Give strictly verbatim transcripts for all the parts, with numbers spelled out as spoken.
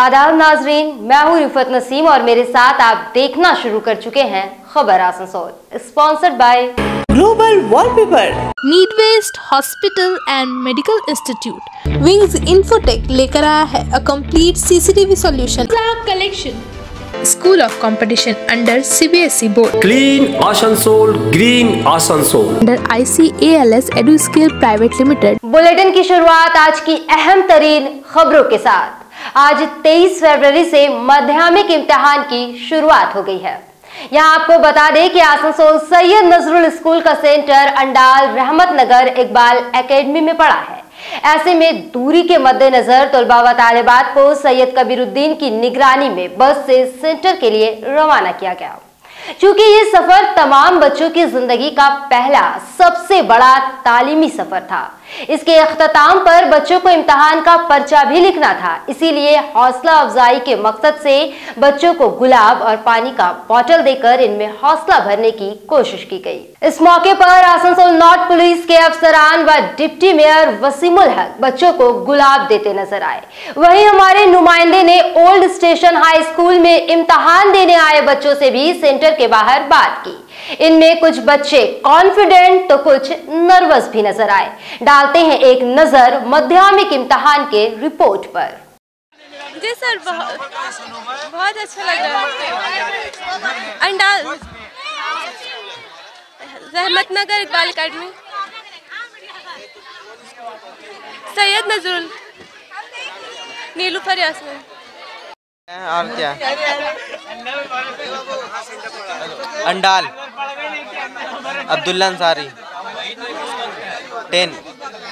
आदाब नाजरीन, मैं हूँ रिफत नसीम और मेरे साथ आप देखना शुरू कर चुके हैं खबर Asansol, sponsored by Global Wallpaper, need west hospital and medical institute. Wings Infotech लेकर आया है a complete CCTV solution collection. School of competition under CBSE board. Clean Asansol, green Asansol under ICALS Eduscale private limited. Bulletin की शुरुआत आज की अहम तरीन खबरों के साथ। आज तेईस फरवरी से माध्यमिक इम्तिहान की शुरुआत हो गई है। यहाँ आपको बता दें कि आसनसोल सैयद नजरुल स्कूल का सेंटर अंडाल रहमत नगर इकबाल एकेडमी में पड़ा है। ऐसे में दूरी के मद्देनजर तलबा व तालिबात को सैयद कबीरुद्दीन की निगरानी में बस से सेंटर के लिए रवाना किया गया। चूंकि ये सफर तमाम बच्चों की जिंदगी का पहला सबसे बड़ा तालीमी सफर था, इसके अख्ताम पर बच्चों को इम्तिहान का पर्चा भी लिखना था, इसीलिए हौसला अफजाई के मकसद से बच्चों को गुलाब और पानी का बोतल देकर इनमें हौसला भरने की कोशिश की गई। इस मौके पर आसनसोल नॉर्थ पुलिस के अफसरान व डिप्टी मेयर वसीमुल हक बच्चों को गुलाब देते नजर आए। वहीं हमारे नुमाइंदे ने ओल्ड स्टेशन हाई स्कूल में इम्तिहान देने आए बच्चों से भी सेंटर के बाहर बात की। इनमें कुछ बच्चे कॉन्फिडेंट तो कुछ नर्वस भी नजर आए। डालते हैं एक नजर माध्यमिक इम्तिहान के रिपोर्ट पर। जी सर, बहुत बहुत अच्छा लग रहा है। अंडाल रहमत नगर इकबाल एकेडमी, सैयद नजरुल, नीलूफर यास्मीन। और क्या अंडाल अब्दुल्ला अंसारी, टेन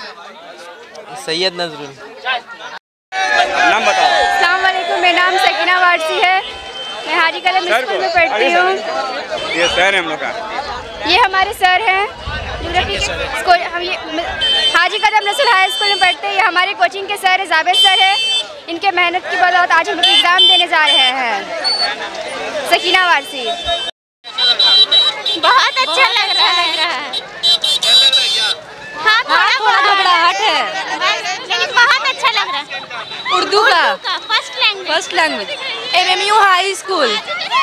सैयद नजरुल। नाम बताओ। अस्सलाम वालेकुम, मेरा नाम सकीना वारसी है, मैं हाजी कदम स्कूल में पढ़ती हूँ। ये सर है हम लोग का, ये हमारे सर हैं स्कूल, हम ये हाजी कदम रसूल हाई स्कूल में पढ़ते हैं। ये हमारे कोचिंग के सर है, जावेद सर है। इनके मेहनत की बदौलत आज हम लोग एग्ज़ाम देने जा रहे हैं। सकीना वारसी। बहुत अच्छा लग रहा है। हाँ, थोड़ा घबराहट है, लेकिन बहुत अच्छा लग रहा है। उर्दू का first language first language MMU high school,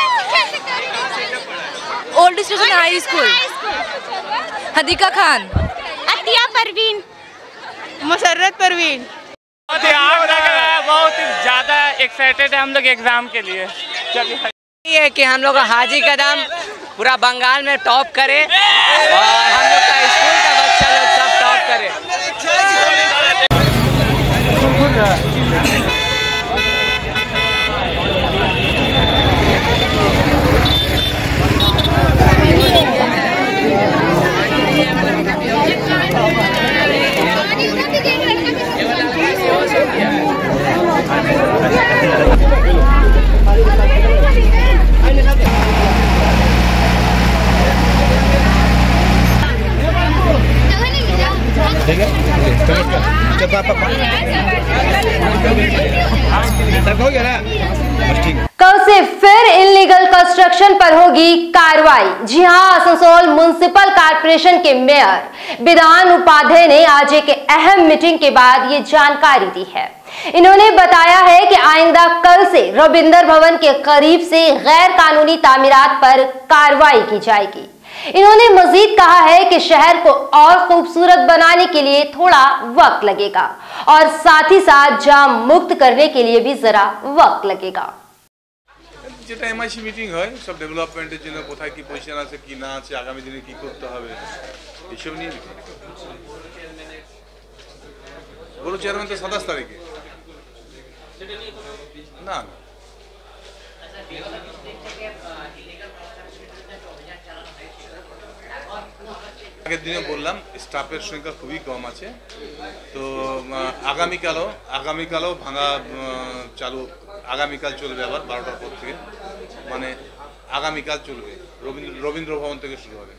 old station high school, Hadika Khan, Atiya Parveen, Musarrat Parveen. बहुत बहुत ज़्यादा एक्साइटेड है हम लोग एग्जाम के लिए। ये है कि हम लोग हाजी कदम पूरा बंगाल में टॉप करे और हम लोग का स्कूल का बच्चा लोग सब टॉप करे। कल से फिर इलीगल कंस्ट्रक्शन पर होगी कार्रवाई। जी हां, आसनसोल म्युनिसिपल कॉर्पोरेशन के मेयर विधान उपाध्याय ने आज एक अहम मीटिंग के बाद ये जानकारी दी है। इन्होंने बताया है कि आइंदा कल से रविंदर भवन के करीब से गैर कानूनी तामीरात पर कार्रवाई की जाएगी। इन्होंने मजीद कहा है कि शहर को और खूबसूरत बनाने के लिए थोड़ा वक्त लगेगा और साथ ही साथ जाम मुक्त करने के लिए भी जरा वक्त लगेगा। যেটা এমআইসি মিটিং হয় সব ডেভেলপমেন্টের জন্য কোথায় কি পজিশন আছে কি না আছে আগামী দিনে কি করতে হবে এসব নিয়ে বলো। চেয়ারম্যান তো সাতাশ তারিখে না আগের দিনে বললাম স্টাফের সংখ্যা খুবই কম আছে, তো আগামীকালও আগামীকালও ভাঙা চালু আগামীকাল চলবে আবার বারোটার পর থেকে, মানে আগামীকাল চলবে, রবীন্দ্র রবীন্দ্র ভবন থেকে শুরু হবে।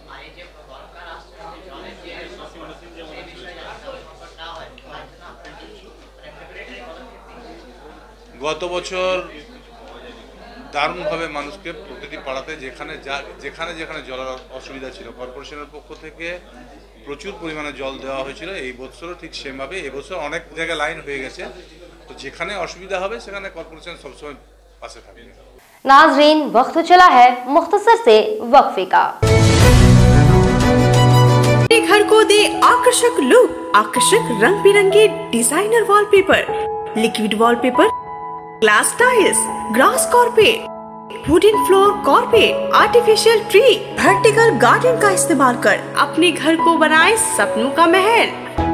গত বছর দারুণভাবে মানুষকে প্রতিটি পাড়াতে যেখানে যা যেখানে যেখানে জলের অসুবিধা ছিল কর্পোরেশনের পক্ষ থেকে প্রচুর পরিমাণে জল দেওয়া হয়েছিল। এই বছরও ঠিক সেমভাবে এবছর অনেক জায়গায় লাইন হয়ে গেছে, তো যেখানে অসুবিধা হবে সেখানে কর্পোরেশন সবসময় পাশে থাকবে। नाजरीन, वक्त चला है मुख्तसर से वक्फे का। घर को दे आकर्षक लुक, आकर्षक रंग बिरंगे designer wallpaper, liquid wallpaper, glass tiles, grass carpet, wooden floor carpet, artificial tree, vertical garden का इस्तेमाल कर अपने घर को बनाए सपनों का महल।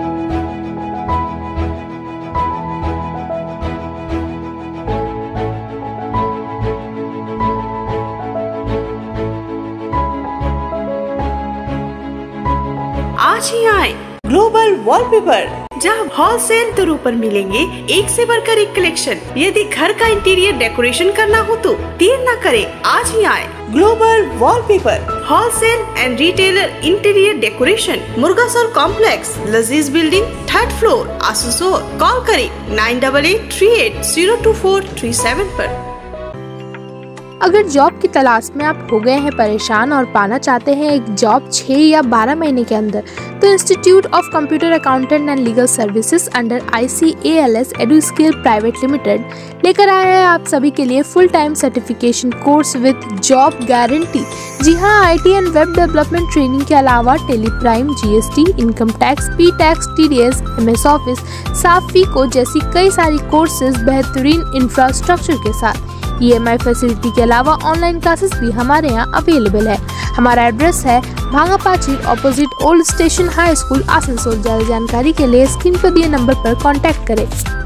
आज ही आए ग्लोबल वॉलपेपर, जहां होलसेल दरों पर मिलेंगे एक से बढ़कर एक कलेक्शन। यदि घर का इंटीरियर डेकोरेशन करना हो तो देर न करें, आज ही आए Global Wallpaper, wholesale and retailer interior decoration, Murgasol complex, Lazeez building, third floor, Asansol. Call करें nine double eight three eight zero two four three seven पर। अगर जॉब की तलाश में आप हो गए हैं परेशान और पाना चाहते हैं एक जॉब छः या बारह महीने के अंदर, तो institute of computer accountant and legal services under I C A L S Eduskill private limited लेकर आया है आप सभी के लिए full time certification course with job guarantee. जी हाँ, I T and web development training के अलावा Tally Prime, G S T, income tax, P tax, T D S, M S office, साफ फीको जैसी कई सारी कोर्सेज बेहतरीन इंफ्रास्ट्रक्चर के साथ। ई एम आई फैसिलिटी के अलावा ऑनलाइन क्लासेस भी हमारे यहाँ अवेलेबल है। हमारा एड्रेस है Bhangapachi opposite old station high school, Asansol. ज्यादा जानकारी के लिए स्क्रीन पर दिए नंबर पर कांटेक्ट करें।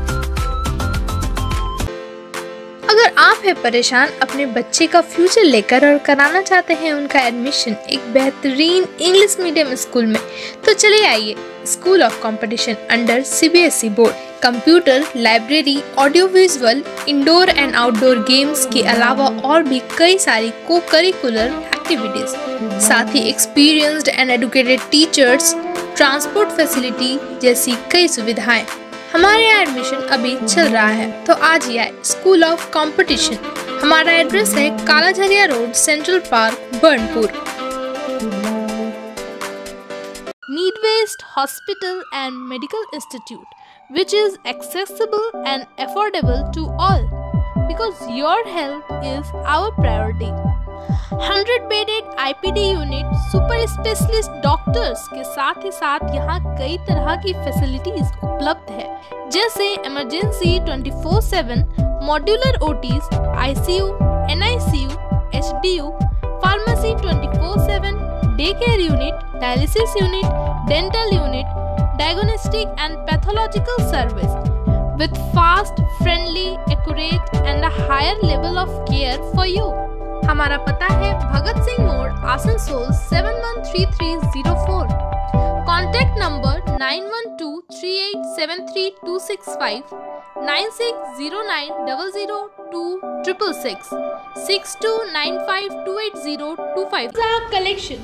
अगर आप है परेशान अपने बच्चे का फ्यूचर लेकर और कराना चाहते हैं उनका एडमिशन एक बेहतरीन इंग्लिश मीडियम स्कूल में, तो चलिए आइए school of competition under C B S E board. Computer, library, audio visual, indoor and outdoor games के अलावा और भी कई सारी को करिकुलर एक्टिविटीज, साथ ही experienced and educated teachers, transport facility जैसी कई सुविधाएं। हमारे यहाँ एडमिशन अभी चल रहा है, तो आज ही आए स्कूल ऑफ कंपटीशन। हमारा एड्रेस है Kalajharia road, central park, Burnpur. Need-based Hospital and Medical Institute, which is accessible and affordable to all, because your health is our priority. one hundred bedded I P D unit, super specialist doctors के साथ ही साथ यहाँ कई तरह की facilities उपलब्ध है, जैसे emergency twenty four seven, modular O Ts, I C U, N I C U, H D U, pharmacy twenty four seven, day care unit, dialysis unit, dental unit, diagnostic and pathological service with fast, friendly, accurate and a higher level of care for you. हमारा पता है भगत सिंह मोड़, Asansol seven one three three zero four. Contact number nine one two three eight seven three two six five, nine six zero nine double zero two triple six, six two nine five two eight zero two five. Collection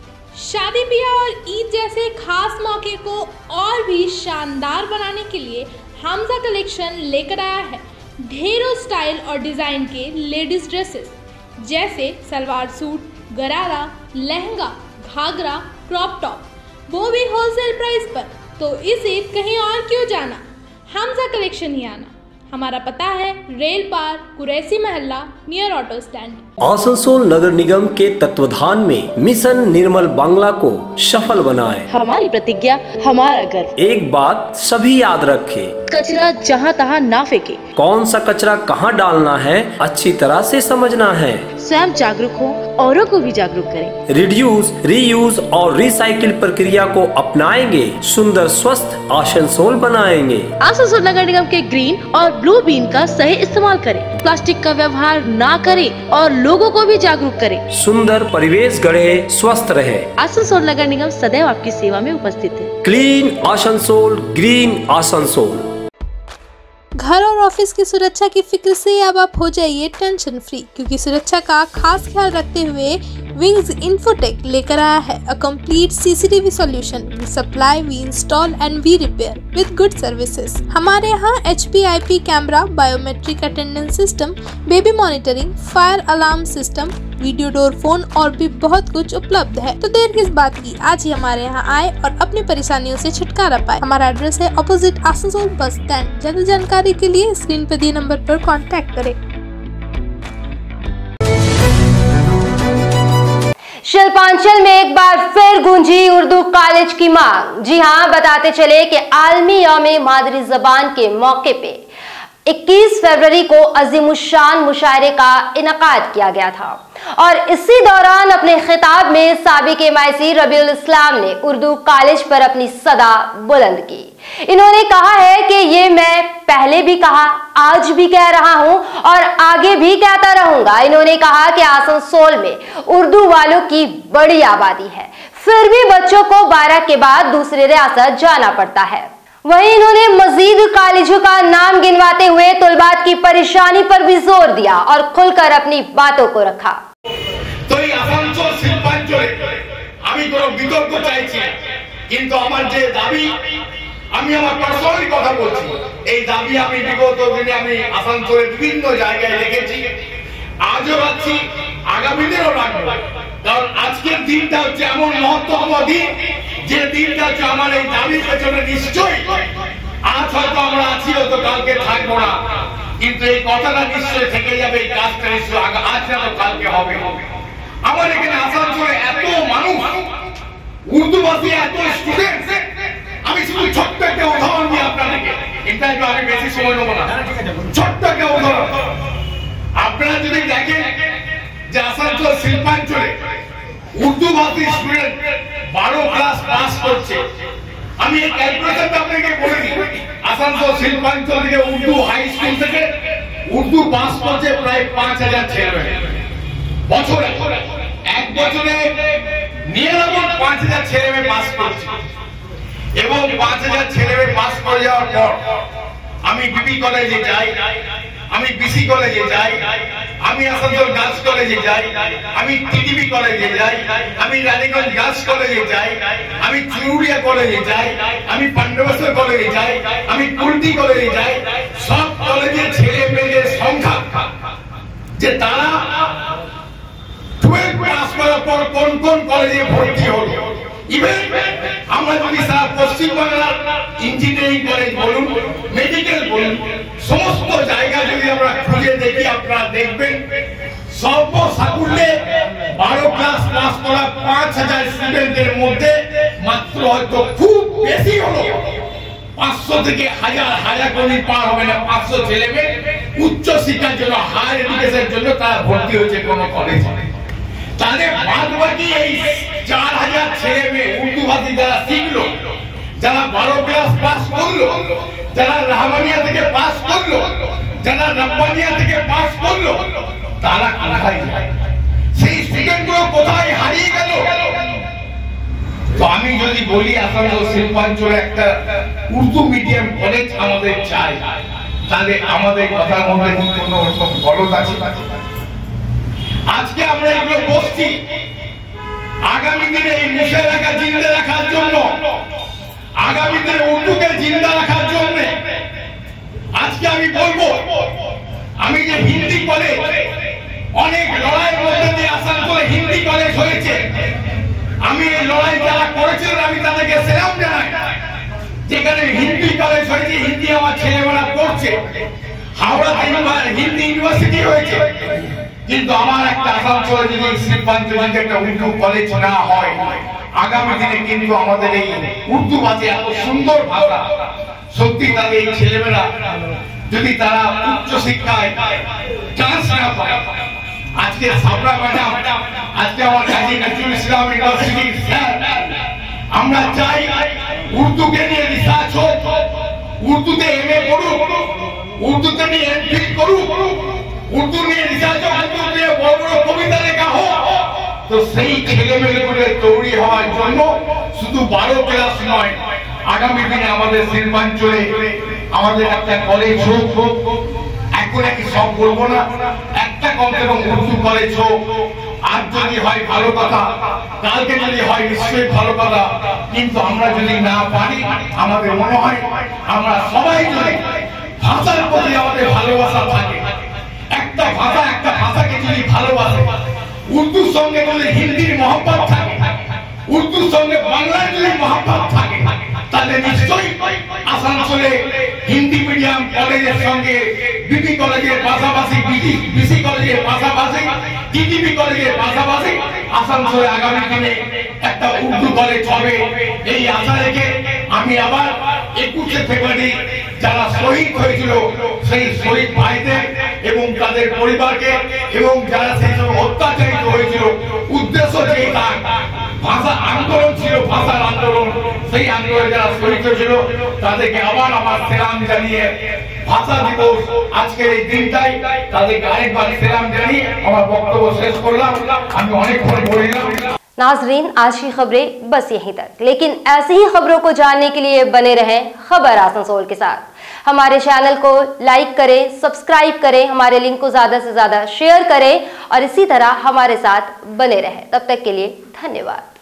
शादी ब्याह और ईद जैसे खास मौके को और भी शानदार बनाने के लिए हमजा कलेक्शन लेकर आया है ढेरों स्टाइल और डिजाइन के लेडीज ड्रेसेस, जैसे सलवार सूट, गरारा, लहंगा, घाघरा, क्रॉप टॉप, वो भी होलसेल प्राइस पर। तो इसे कहीं और क्यों जाना, हमजा कलेक्शन ही आना। हमारा पता है रेल पार, कुरैसी महल्ला, नियर ऑटो स्टैंड। आसनसोल नगर निगम के तत्वाधान में मिशन निर्मल बांग्ला को सफल बनाए। हमारी प्रतिज्ञा, हमारा गर्व। एक बात सभी याद रखें, कचरा जहाँ तहाँ ना फेंके। कौन सा कचरा कहाँ डालना है अच्छी तरह से समझना है। स्वयं जागरूक हो, औरों को भी जागरूक करें। रिड्यूस, रीयूज और रिसाइकिल प्रक्रिया को अपनाएंगे, सुंदर स्वस्थ आसनसोल बनाएंगे। आसनसोल नगर निगम के ग्रीन और ब्लू बीन का सही इस्तेमाल करें, प्लास्टिक का व्यवहार ना करें और लोगों को भी जागरूक करें। सुंदर परिवेश गढ़े, स्वस्थ रहे। आसनसोल नगर निगम सदैव आपकी सेवा में उपस्थित है। Clean Asansol, green Asansol. घर और ऑफिस की सुरक्षा की फिक्र से अब आप हो जाइए टेंशन फ्री, क्योंकि सुरक्षा का खास ख्याल रखते हुए विंग्स इन्फोटेक लेकर आया है a complete CCTV solution. We supply, we install and we repair with good services. हमारे यहाँ H P I P camera, biometric attendance system, baby monitoring, fire alarm system, video door phone और भी बहुत कुछ उपलब्ध है। तो देर किस बात की, आज ही हमारे यहाँ आए और अपनी परेशानियों से छुटकारा पाए। हमारा एड्रेस है ऑपोजिट आसनसोल बस स्टैंड। ज्यादा जानकारी के लिए स्क्रीन पर दिए नंबर पर कॉन्टैक्ट करें। शिल्पांचल में एक बार फिर गूंजी उर्दू कॉलेज की मांग। जी हां, बताते चले कि आलमी यौम मादरी जबान के मौके पे इक्कीस फरवरी को अजीमुशान मुशायरे का इनकाद किया गया था और इसी दौरान अपने खिताब में साबिक एमआईसी रबीउल इस्लाम ने उर्दू कॉलेज पर अपनी सदा बुलंद की। इन्होंने कहा है कि ये मैं पहले भी कहा, आज भी कह रहा हूं और आगे भी कहता रहूंगा। इन्होंने कहा कि आसनसोल में उर्दू वालों की बड़ी आबादी है, फिर भी बच्चों को बारह के बाद दूसरे रियासत जाना पड़ता है। वहीं इन्होंने मजीद कॉलेजों का नाम गिनवाते हुए तुलबात की परेशानी पर भी जोर दिया और खुलकर अपनी बातों को रखा। तो এই আসানসোল শিল্পাঞ্চলে আমি কোনো বিতর্ক চাইছি না, কিন্তু আমার যে দাবি, আমি আমার পার্সোনালি কথা বলছি, এই দাবি আমি বিগত দিনে আমি আসানসোলের বিভিন্ন জায়গায় রেখেছি, আজও রাখছি, আগামী দিনেও রাখবো। কারণ আজকের দিনটা হচ্ছে এমন মহত্বপূর্ণ দিন, যে দিনটা হচ্ছে আমার এই দাবির পেছনে নিশ্চয়ই আজ হয়তো আমরা আছি, হয়তো কালকে থাকবো না, কিন্তু এই কথাটা নিশ্চয়ই থেকে যাবে, এই কাজটা নিশ্চয়ই আজ না তো কালকে হবে। আমার এখানে আসানসোলে এত মানুষ, উর্দুভাষী এত স্টুডেন্ট, আমি শুধু ছোট্ট একটা উদাহরণ দিই আপনাদেরকে, এটা একটু আমি বেশি সময় নেবো না, ছোট্ট একটা উদাহরণ। আপনারা যদি দেখেন যে আসানসোল শিল্পাঞ্চলে উর্দুভাষী স্টুডেন্ট বারো ক্লাস পাস করছে, আমি এই ক্যালকুলেশনটা আপনাকে বলে দিই। আসানসোল শিল্পাঞ্চল থেকে উর্দু হাই স্কুল থেকে উর্দু পাস করছে প্রায় পাঁচ হাজার ছেলে বছরে, এক বছরে নিরানব্বই পাঁচ হাজার ছেলে মেয়ে পাস করছে। এবং পাঁচ হাজার ছেলে মেয়ে পাস করে যাওয়ার পর আমি বিবি কলেজে যাই, আমি বিসি কলেজে যাই, আমি আসানসোল গার্লস কলেজে যাই, আমি টিটিবি কলেজে যাই, আমি রানীগঞ্জ গার্লস কলেজে যাই, আমি চুরুলিয়া কলেজে যাই, আমি পান্ডবেশ্বর কলেজে যাই, আমি কুলটি কলেজে যাই। সব কলেজের ছেলে মেয়েদের সংখ্যা যে তারা টুয়েলভ পাস করার পর কোন কোন কলেজে ভর্তি হল, ইভেন আমরা যদি সারা পশ্চিমবাংলার ইঞ্জিনিয়ারিং কলেজ বলুন, মেডিকেল বলুন, সমস্ত জায়গা যদি আমরা খুঁজে দেখি, আপনারা দেখবেন সর্ব সাকুল্যে বারো ক্লাস পাস করা পাঁচ হাজার স্টুডেন্টের মধ্যে মাত্র হয়তো খুব বেশি হলো পাঁচশো থেকে হাজার হাজার কোটি পার হবে না, পাঁচশো ছেলে মেয়ে উচ্চ শিক্ষার জন্য, হায়ার এডুকেশনের জন্য তারা ভর্তি হয়েছে কোনো কলেজে। তাহলে বাদ বাকি এই চার হাজার ছেলে মেয়ে উর্দু ভাষী যারা শিখলো, যারা বারো ক্লাস পাস করলো, যারা রহমানিয়া থেকে পাস করলো, যারা রব্বানিয়া থেকে পাস করলো, তারা কোথায় যায়? সেই স্টুডেন্টগুলো কোথায় হারিয়ে গেল? তো আমি যদি বলি আসানসোল শিল্পাঞ্চলে একটা উর্দু মিডিয়াম কলেজ আমাদের চাই, তাহলে আমাদের কথার মধ্যে কোনো রকম গলদ আছে? আজকে আমরা এগুলো বসছি আগামী দিনে এই মুশায়রাকে জিন্দা রাখার জন্য, আগামী দিনে উর্দুকে জিন্দা রাখার জন্য। আজকে আমি বলবো, আমি যে হিন্দি কলেজ, অনেক লড়াইয়ের মধ্যে দিয়ে আসানসোলে হিন্দি কলেজ হয়েছে, আমি এই লড়াই যারা করেছিলেন আমি তাদেরকে সেলাম জানাই। যেখানে হিন্দি কলেজ হয়েছে, হিন্দি আমার ছেলেমেয়েরা পড়ছে, হাওড়াতে হিন্দি ইউনিভার্সিটি হয়েছে, কিন্তু আমার একটা আসানসোলে যদি শিল্পাঞ্চলে যদি একটা উর্দু কলেজ না হয়, আগামী দিনে কিন্তু আমাদের এই উর্দু ভাষা এত সুন্দর ভাষা, সত্যি তাদের এই ছেলেমেয়েরা যদি তারা উচ্চ শিক্ষায় চান্স না পায়, আজকে সাবরা ম্যাডাম, আজকে আমার কাজী নজরুল ইসলাম ইউনিভার্সিটির স্যার, আমরা চাই উর্দুকে নিয়ে রিসার্চ হোক, উর্দুতে এম এ করুক, উর্দুতে নিয়ে এমফিল করুক, উর্দু নিয়ে রিসার্চ হোক, উর্দু নিয়ে বড় বড় কবিতা লেখা হোক। তো সেই ছেলেমেয়েগুলো তৈরি হওয়ার জন্য শুধু বারো ক্লাস নয়, আগামী দিনে আমাদের শিল্পাঞ্চলে আমাদের একটা কলেজ হোক, এখন একই সব বলবো না, একটা কমসে কম উর্দু কলেজ হোক। আজ যদি হয় ভালো কথা, কালকে যদি হয় নিশ্চয়ই ভালো কথা, কিন্তু আমরা যদি না পারি, আমাদের মনে হয় আমরা সবাই যদি ভাষার প্রতি আমাদের ভালোবাসা থাকে, একটা ভাষা একটা ভাষাকে যদি ভালোবাসে, উর্দুর সঙ্গে যদি হিন্দির মহব্বত থাকে, উর্দুর সঙ্গে বাংলার যদি মহব্বত থাকে, তাহলে নিশ্চয়ই আসানসোলে হিন্দি মিডিয়াম কলেজের সঙ্গে বিপি কলেজের পাশাপাশি বিসি কলেজের পাশাপাশি টিটিবি কলেজের পাশাপাশি আসানসোলে আগামী দিনে একটা উর্দু কলেজ হবে। এই আশা রেখে আমি আবার একুশে ফেব্রুয়ারি যারা শহীদ হয়েছিল সেই শহীদ ভাইদের এবং তাদের পরিবারকে এবং যারা সেই সব অত্যাচারিত হয়েছিল, উদ্দেশ্য যে তার ভাষা আন্দোলন ছিল, ভাষার আন্দোলন, সেই আন্দোলনে যারা শহীদ হয়েছিল তাদেরকে আবার আমার সেলাম জানিয়ে ভাষা দিবস আজকের এই দিনটাই তাদেরকে আরেকবার সেলাম জানিয়ে আমার বক্তব্য শেষ করলাম। আমি অনেকক্ষণ বললাম। नाजरीन, आज की खबरें बस यहीं तक, लेकिन ऐसी ही खबरों को जानने के लिए बने रहें खबर आसनसोल के साथ। हमारे चैनल को लाइक करें, सब्सक्राइब करें, हमारे लिंक को ज्यादा से ज्यादा शेयर करें और इसी तरह हमारे साथ बने रहें। तब तक के लिए धन्यवाद।